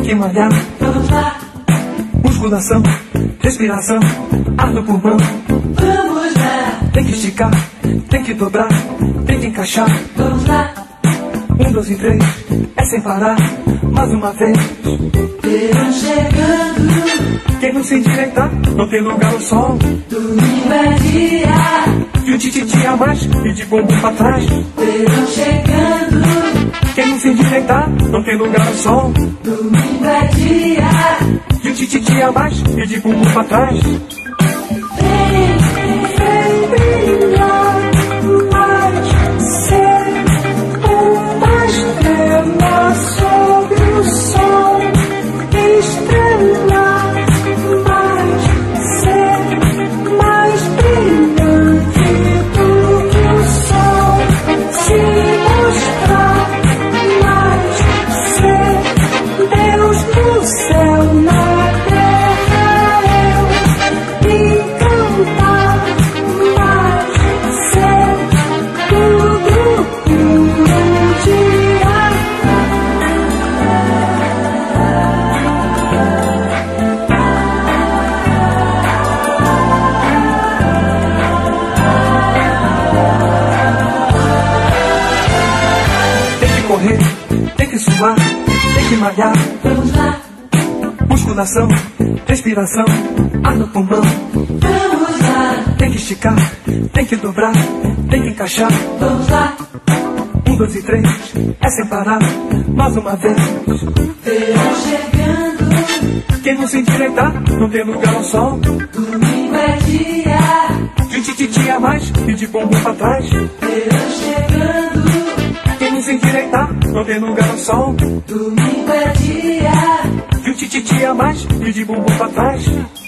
que malhar. Vamos lá, Musculação, respiração, ar no pulmão. vamos lá, Tem que esticar, tem que dobrar, tem que encaixar. vamos lá. 1, 2 e 3, é sem parar, mais uma vez. Verão chegando, Quem não se endireitar, não tem lugar no sol. domingo é dia. E um tititi a mais, e de bumbum pra trás. Verão chegando, Quem não se endireitar, não tem lugar no sol. domingo é dia. E um tititi a mais, e de bumbum pra trás. Vem brilhar mais, ser uma estrela sobre o sol. Estrela mais, ser mais brilhante do que o sol. Se mostrar mais, ser Deus no céu, na terra eu. E cantar mais, ser tudo um dia. Tem que correr, tem que suar, tem que malhar. Vamos lá, Musculação, respiração, ar no pulmão. vamos lá, Tem que esticar, tem que dobrar, tem que encaixar. vamos lá. 1, 2 e 3, é sem parar, mais uma vez. Verão chegando, Quem não se endireitar, não tem lugar ao sol. domingo é dia. E um tititi a mais, e de bumbum pra trás. Verão chegando, Quem não se endireitar, não tem lugar ao sol. domingo é dia. E um tititi a mais, e de bumbum pra trás.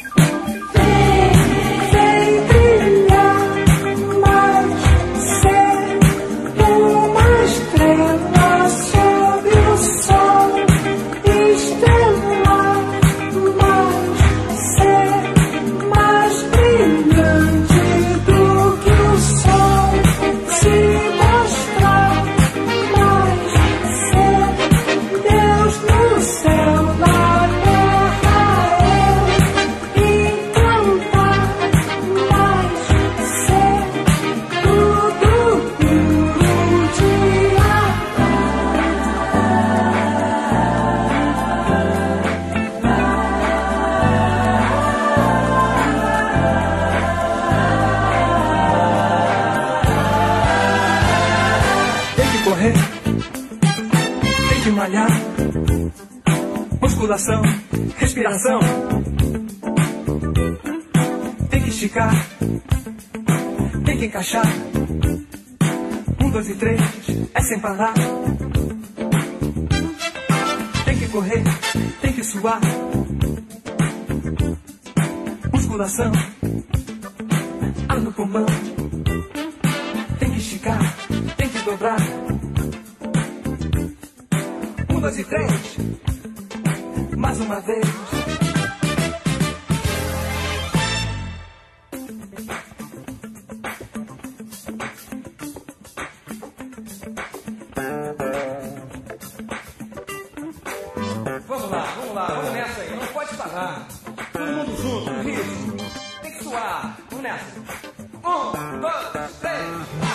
Vem brilhar mais, ser uma estrela sobre o sol. Estrela mais, ser mais brilhante do que o sol. Se mostrar mais, ser Deus no céu, na terra eu. E cantar mais, ser tudo um dia. Tem que correr, tem que malhar. Musculação, respiração. Tem que esticar, tem que encaixar. 1, 2 e 3, é sem parar. Tem que correr, tem que suar. Musculação, ar no pulmão. Tem que esticar, tem que dobrar. 1, 2 e 3, mais uma vez. Vamos lá, vamos nessa aí, não pode parar. Todo mundo junto, no ritmo. Tem que suar, vamos nessa. 1, 2, 3.